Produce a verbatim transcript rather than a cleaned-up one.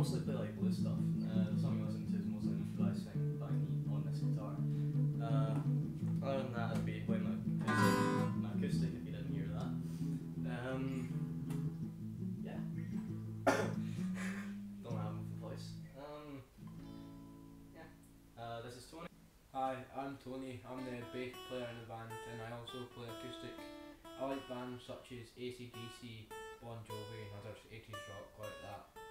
mostly play like blues stuff. Uh, the song I listen to is mostly an improvised thing by me on this guitar. Uh, other than that, I'd be playing my acoustic, my acoustic if you didn't hear that. Um, yeah. Don't have a voice. Um, yeah. Uh, this is Tony. Hi, I'm Tony. I'm the bass player in the band and I also play acoustic. I like bands such as A C D C, Bon Jovi and other eighties rock like that.